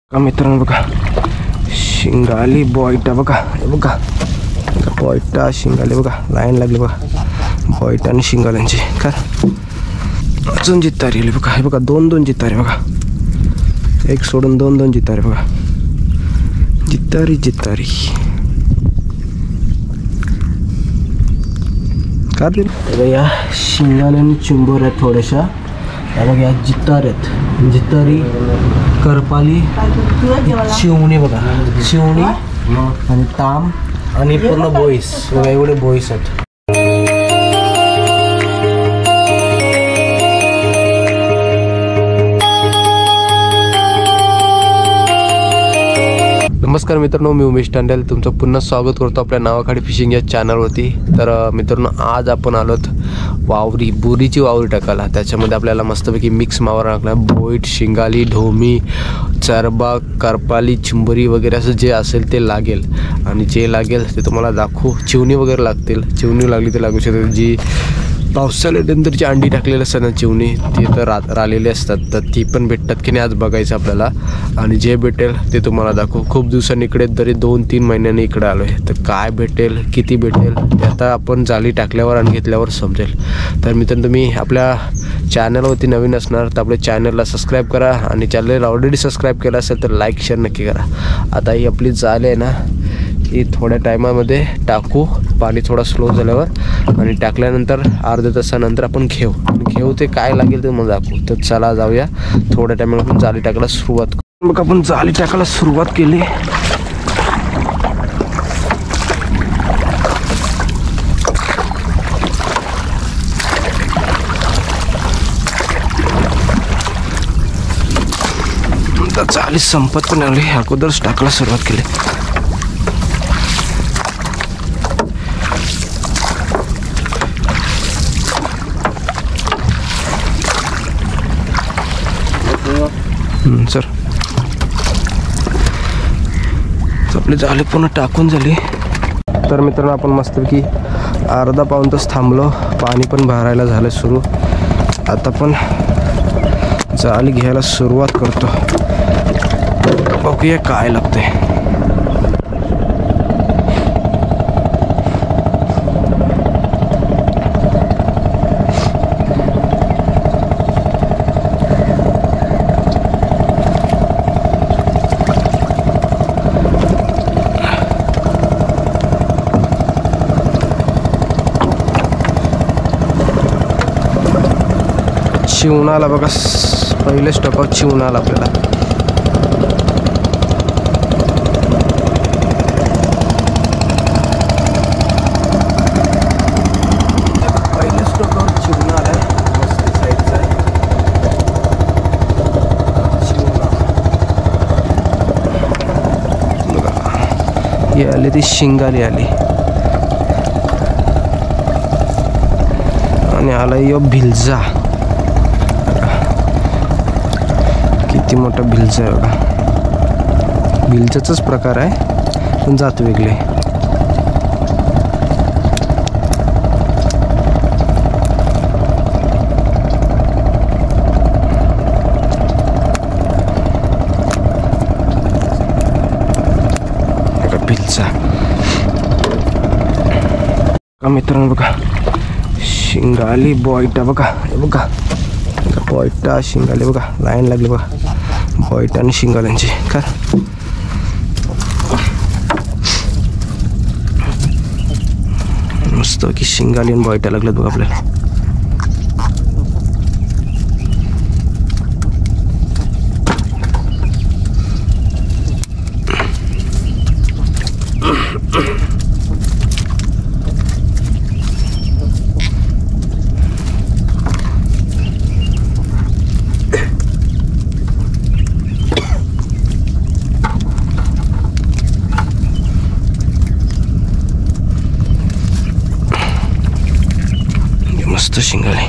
का मित्रांनो बघा शिंगाली बॉयटा बघा, हे बघा बॉयटा शिंगाली बघा, लाईन लागली बघा बॉयटा आणि शिंगाल्यांची. का अजून जितारी आली बघा, हे बघा दोन दोन जितारे बघा, एक सोडून दोन दोन जितारे बघा, जितारी जितारी का ते या शिंगाल्याने चिंबोऱ्या थोड्याशा, या बघा या जिताऱ्यात, जितारी करपाली शिवणी बघा, शिवणी आणि ताम आणि पूर्ण बोईस बघा, एवढे बोईस आहेत. नमस्कार मित्रांनो, मी उमेश टांडेल तुमचं पुन्हा स्वागत करतो आपल्या नावाखाडी फिशिंग या चॅनलवरती. तर मित्रांनो आज आपण आलोत वावरी, बोरीची वावरी टाकायला. त्याच्यामध्ये आपल्याला मस्तपैकी मिक्स मावा टाकला, बोईट, शिंगाली, ढोमी, चरबा, करपाली, चिंबोरी वगैरे असं जे असेल ते लागेल. आणि जे लागेल ते तुम्हाला दाखवू. चिवणी वगैरे लागतील, चिवणी लागली तर लागू शकते. जी पावसाळ्यानंतरची अंडी टाकलेली असतात ना चिवणी, ती तर राहिलेली असतात, तर ती पण भेटतात की नाही आज बघायचं आपल्याला. आणि जे भेटेल ते तुम्हाला दाखवू. खूप दिवसांनी इकडे तरी 2-3 महिन्यांनी इकडे आलो आहे, तर काय भेटेल किती भेटेल ते आता आपण जाळी टाकल्यावर आणि घेतल्यावर समजेल. तर मित्रांनो तुम्ही आपल्या चॅनलवरती नवीन असणार तर आपल्या चॅनलला सबस्क्राईब करा, आणि चॅनलला ऑलरेडी सबस्क्राईब केलं असेल तर लाईक शेअर नक्की करा. आता ही आपली जाळ आहे ना, ही थोड्या टायमामध्ये टाकू, पाणी थोडा स्लो झाल्यावर, आणि टाकल्यानंतर अर्ध्या तासानंतर आपण घेऊ ते काय लागेल ते मग दाखवू. तर चला जाऊया, थोड्या टायमाला आपण जाळी टाकायला सुरुवात करू. मग आपण जाळी टाकायला सुरुवात केली. जाळी संपत पण आली, अगोदरच टाकायला सुरुवात केली. सर आपली जाळी पूर्ण टाकून झाली. तर मित्रांनो आपण मस्तपैकी अर्धा पाऊण तास थांबलो, पाणी पण भरायला झालं सुरू. आता पण जाळी घ्यायला सुरुवात करतो, बघूया काय लागतंय. चिवणाला बघा, पहिले स्टॉपआउट चिवणाला आपल्याला. पहिले स्टॉपआउट चिवणाला आहे, मस्त साईडचा आहे चिवणा बघा. ही आली ती शिंगाली आली, आणि आला यो भिलजा. किती मोठा भिलचा आहे बघा, भिलचाच प्रकार आहे पण जात वेगळे. भिलचा का मित्रांनो बघा शिंगाली बॉयटा बघा, हे बघा बॉयटा शिंगाली बघा, लाईन लागली बघा बॉयटा आणि शिंगाल्यांची. का मस्त की शिंगाली आणि बॉयटा लागल्यात बघा आपल्याला. मस्त शिंगाली.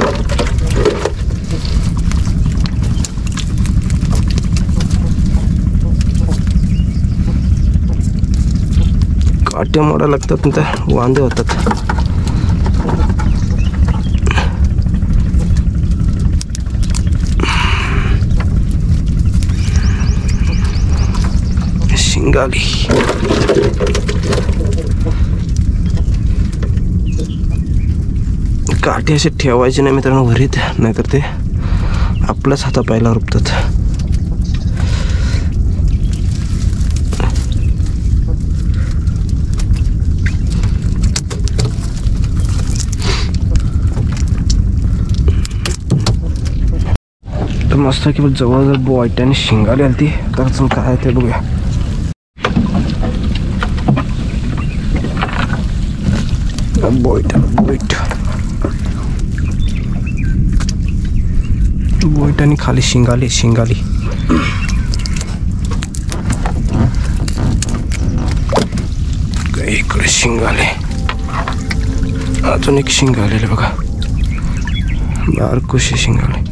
काट्या मोडा लागतात ना, तर वांदे होतात. शिंगाली. काठी असे ठेवायचे नाही मित्रांनो वरीत, नाहीतर ते आपल्याच हातापायला रुपतात. तर मस्त की जवळ वाईटाने शिंगाली आली ती. तर अजून काय ते बघूया. बोईट आणि खाली शिंगाली. इकडे शिंगाले, अजून एक शिंगालेले बघा. बारकोशी शिंगाले.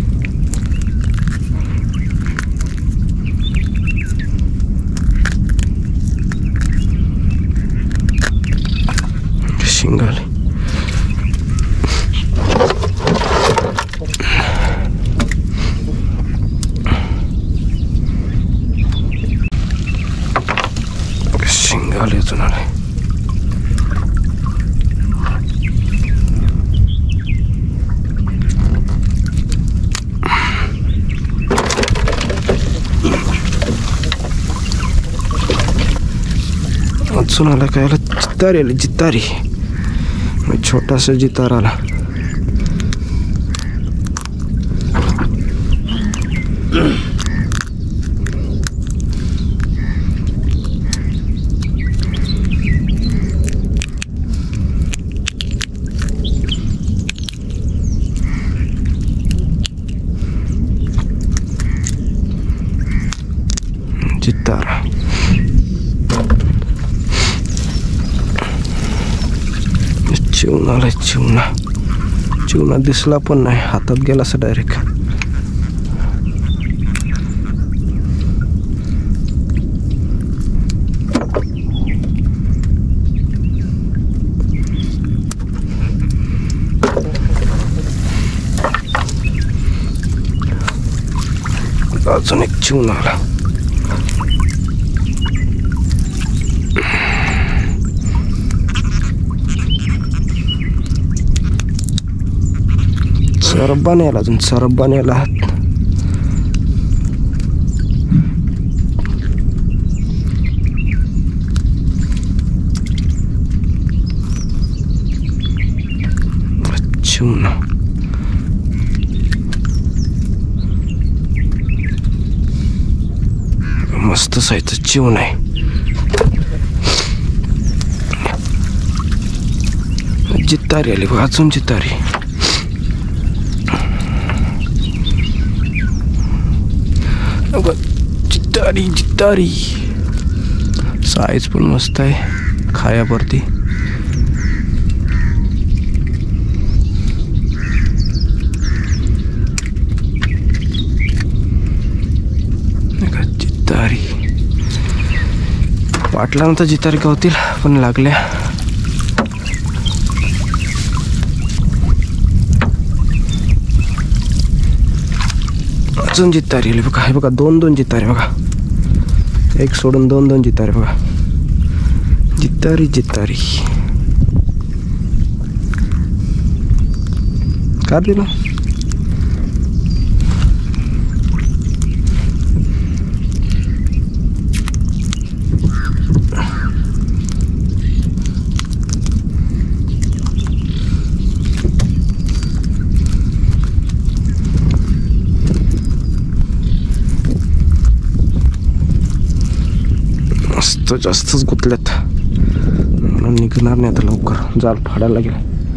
शिंगाले शिंगाले अजून आले. अजून आला काय आला. जितारी आली. जितारी छोटासा जितार आला. जितार चिवणा आलाय. चिवणा दिसला पण नाही, हातात गेला असं डायरेक्ट. अजून एक चिवणा आला. सरब्बाने आला. अजून सरब्बाने आला. चिवणा मस्त साईजचं चिवणा आहे. जितारी आली बघ. अजून जितारी. जितारी साईज पण मस्त आहे खायावरती. जितारी वाटल्यानंतर जितारी का होतील पण लागल्या. अजून जितारी आली बघा. हे बघा 2-2 जितारी बघा. एक सोडून 2-2 जितारी बघा. जितारी का दिलं. जास्तच गुतल्यात म्हणून निघणार नाही आता लवकर. जाल फाडायला लागेल.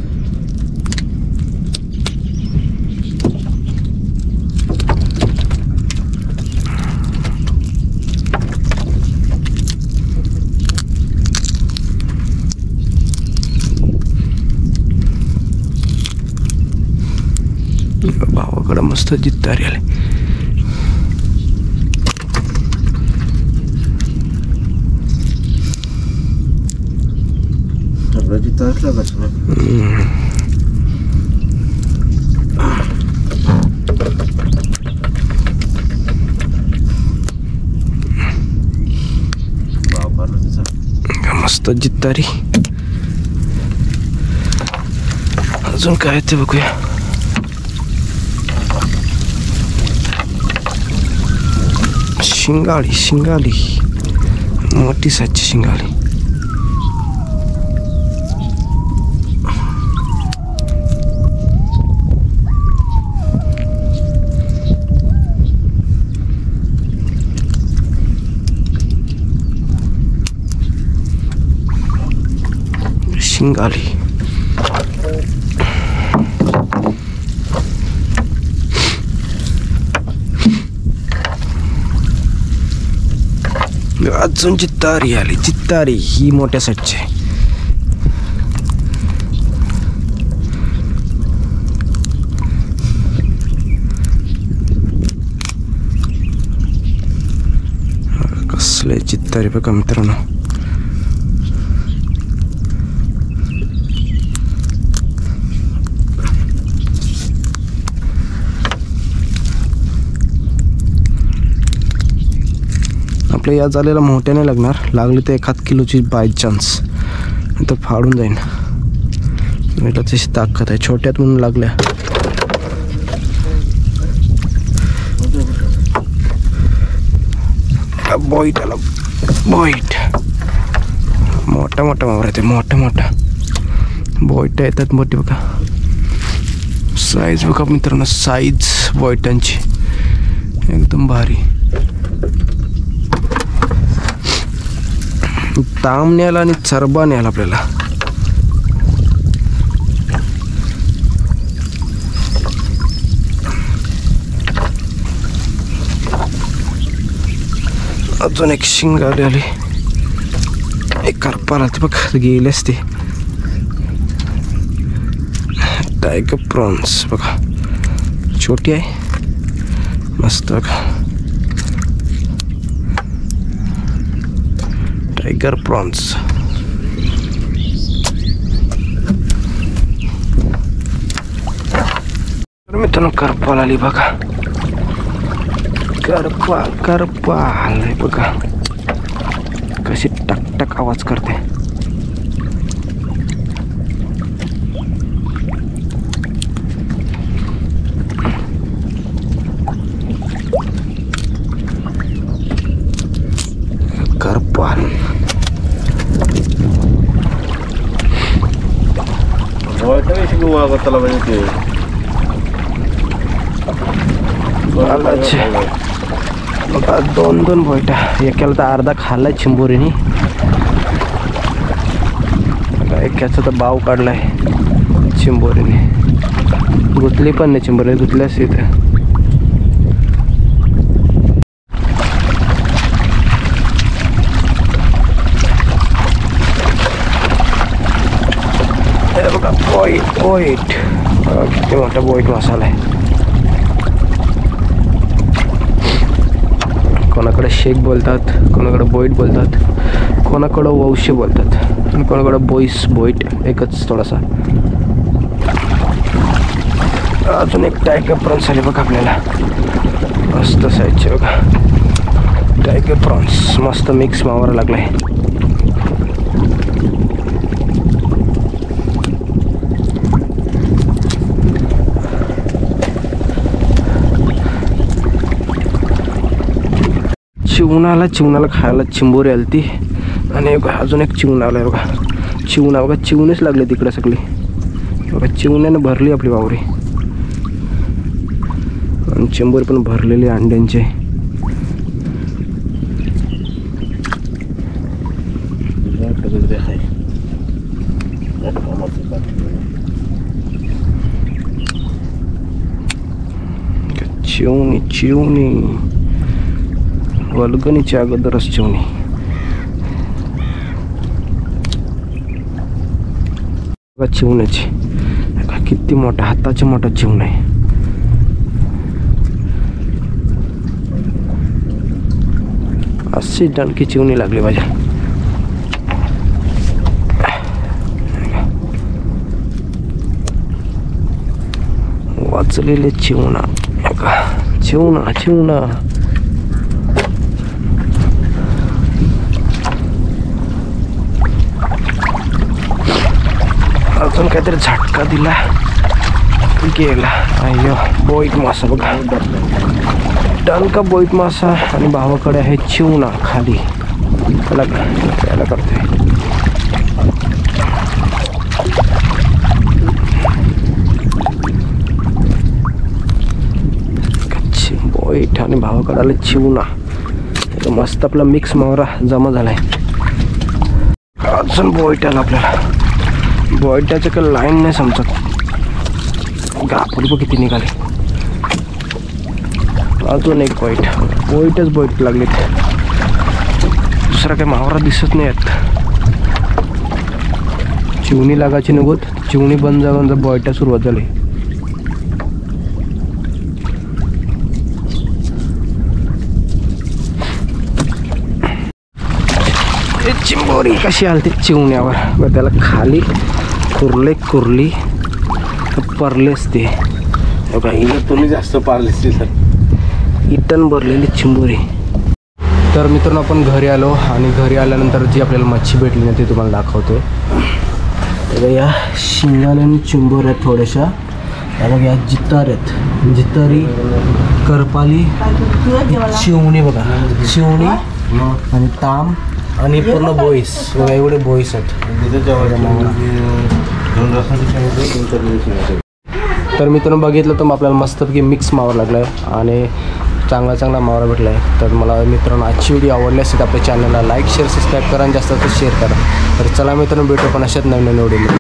भावाकडे मस्त जितारी आले. मस्त जित्तारी. अजून काय ते बघूया. शिंगाळी शिंगाळी मोठी साईजची शिंगाळी. शिंगाळी अजून चित्तारी आली. चित्तारी ही मोठ्या साईजची. कसले चित्तारी बघा मित्रांनो. आपल्या या झालेला मोठ्या नाही लागणार. लागली तर 1 किलोची बाय चान्स, तर फाडून जाईन. मला तशी ताकद आहे. छोट्यात म्हणून लागल्या. बॉईट आला. बॉईट मोठा मोठा मावर येते. मोठा मोठा बॉईट येतात मोठी बघा. साईज बघा मित्रांनो. साईज बॉईटांची एकदम भारी. ताम न्यायला आणि चरबा न्यायला आपल्याला. अजून एक शिंगाडी आली. एक करपाला ती बघ गेलेच ते. टायगर प्रॉन्स बघा. छोटी आहे मस्त बघा. Tiger prawns. मित्रांनो करपाल आली बघा. करपाल आलाय बघा. कशी टक टक आवाज करते. करपाल बघा. 2 बोयटा. एकाला तर अर्धा खाल्लाय चिंबोरीने. एकाचा तर बाव काढलाय चिंबोरीने. गुतली पण नाही चिंबोरीने. गुतल्यास इथं बघा. बॉईट किती मोठा बॉईट मसाला आहे. कोणाकडे शेक बोलतात, कोणाकडे बॉईट बोलतात, कोणाकडं वौशे बोलतात, आणि कोणाकडे बॉईट एकच थोडासा. अजून एक टायगर प्रॉन्स आले बघा आपल्याला. मस्त साईजचे बघा. टायगर प्रॉन्स मस्त मिक्स मावायला लागलाय. चिवणाला खायला चिंबोरी आली ती. आणि अजून एक चिवणा आलाय बघा. चिवणा बघा. चिवणेच लागले तिकडे सगळी बघा. चिवण्यानं भरली आपली वावरी. आणि चिंबोरी पण भरलेली अंड्यांचे. चिवणी वल्गणीच्या अगोदरच चिवणी. चिवण्याची किती मोठा हाताचा मोठा चिवण आहे. अशी दणकी चिवणी लागली माझ्या. वाचलेले चिवणा. चिवणा अजून काहीतरी झटका दिला गेला. अय्यो बोईट मासा बघा, डणका बोईट मासा. आणि भावाकडे आहे चिवणा खाली, त्याला करतोय. बोईट आणि भावाकडे आले चिवणा. मस्त आपला मिक्स मावरा जमा झालाय. अजून बोईट आला आपल्याला. बोईटाचं काही लाईन नाही समजत. गापुरी बघ किती निघाले. अजून एक बोईटच बोईट लागलीत. दुसरा काही मावरा दिसत नाही आहेत. चिवणी लागायची नगोत, चिवणी बंद जाऊन बोईटा सुरुवात झाली. चिंबोरी कशी आलती चिवण्यावर, त्याला खाली कुर्ली परलेच ते तुम्ही जास्त पारलेस सर. इटन भरलेली चिंबोरी. तर मित्रांनो आपण घरी आलो आणि घरी आल्यानंतर जी आपल्याला मच्छी भेटली ना ती तुम्हाला दाखवतो. या शिंगाने चिंबोर आहेत थोड्याशा. बघा या जितार आहेत, जितारी, करपाली, चिवणी बघा, चिवणी आणि ताम आणि पूर्ण बोईस बघा, एवढे बोईस आहेत. तर मित्रांनो बघितलं तर आपल्याला मस्तपैकी मिक्स मावर लागला आहे आणि चांगला मावरा भेटला आहे. तर मला मित्रांनो आजची व्हिडिओ आवडली असेल तर आपल्या चॅनलला लाईक शेअर सबस्क्राईब करा आणि जास्त शेअर करा. तर चला मित्रांनो भेटू पण अशाच नवीन व्हिडिओ.